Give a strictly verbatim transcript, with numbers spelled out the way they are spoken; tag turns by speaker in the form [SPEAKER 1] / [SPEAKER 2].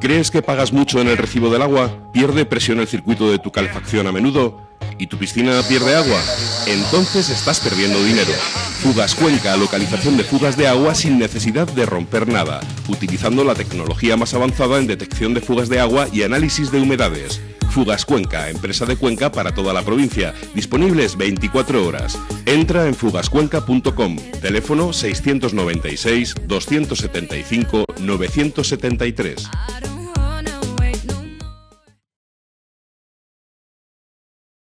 [SPEAKER 1] ¿Crees que pagas mucho en el recibo del agua? ¿Pierde presión el circuito de tu calefacción a menudo? ¿Y tu piscina pierde agua? Entonces estás perdiendo dinero. Fugas Cuenca, localización de fugas de agua sin necesidad de romper nada, utilizando la tecnología más avanzada en detección de fugas de agua y análisis de humedades. Fugas Cuenca, empresa de Cuenca para toda la provincia, disponibles veinticuatro horas. Entra en fugas cuenca punto com, teléfono seiscientos noventa y seis, doscientos setenta y cinco, novecientos setenta y tres.